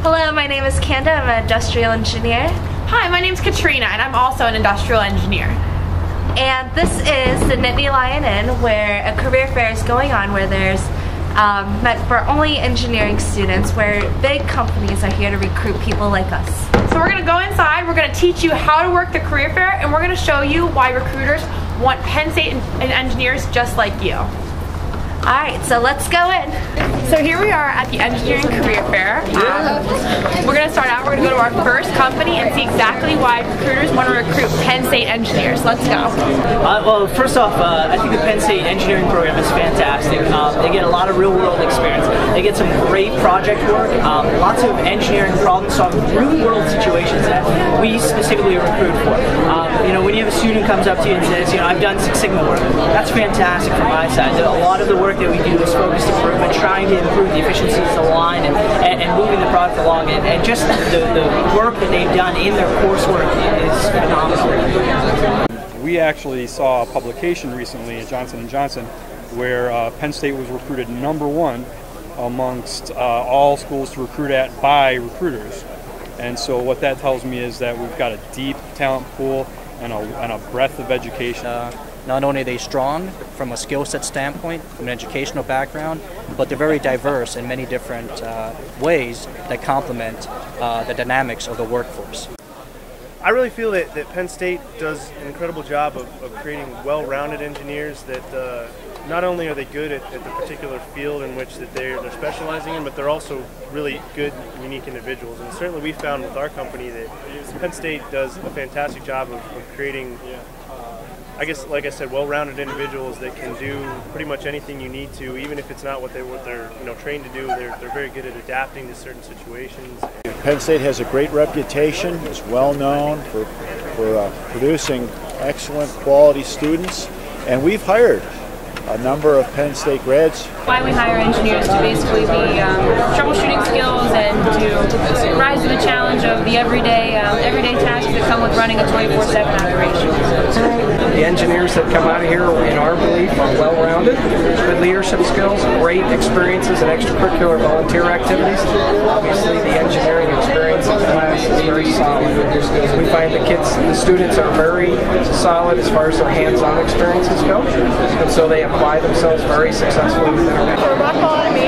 Hello, my name is Kanda. I'm an industrial engineer. Hi, my name's Katrina, and I'm also an industrial engineer. And this is the Nittany Lion Inn, where a career fair is going on, where there's meant for only engineering students, where big companies are here to recruit people like us. So we're going to go inside, we're going to teach you how to work the career fair, and we're going to show you why recruiters want Penn State and engineers just like you. Alright, so let's go in. So here we are at the engineering career fair. We're going to start out, we're going to go to our first company and see exactly why recruiters want to recruit Penn State engineers. Let's go. Well, first off, I think the Penn State engineering program is fantastic. They get a lot of real-world experience. They get some great project work, lots of engineering problem-solving, real-world situations that we specifically recruit for. When you have a student comes up to you and says, I've done Six Sigma work, that's fantastic from my side. A lot of the work that we do is focused improvement, trying to improve the efficiencies of the line and moving the product along. And just the work that they've done in their coursework is phenomenal. We actually saw a publication recently in Johnson & Johnson where Penn State was recruited #1 amongst all schools to recruit at by recruiters. And so what that tells me is that we've got a deep talent pool and a breadth of education. Not only are they strong from a skill set standpoint, from an educational background, but they're very diverse in many different ways that complement the dynamics of the workforce. I really feel that Penn State does an incredible job of creating well-rounded engineers that not only are they good at the particular field in which that they're specializing in, but they're also really good, unique individuals. And certainly we found with our company that Penn State does a fantastic job of creating, I guess, like I said, well-rounded individuals that can do pretty much anything you need to, even if it's not what they're trained to do. They're very good at adapting to certain situations. Penn State has a great reputation, is well known for producing excellent quality students, and we've hired a number of Penn State grads. Why we hire engineers to basically be troubleshooting skills and to rise to the challenge of the everyday tasks that come with running a 24/7 operation. The engineers that come out of here, in our belief, are well-rounded, good leadership skills, great experiences in extracurricular volunteer activities. Obviously, the engineering experience in class is very solid. We find the students are very solid as far as their hands-on experiences go, and so they apply themselves very successfully within our Rock Bottom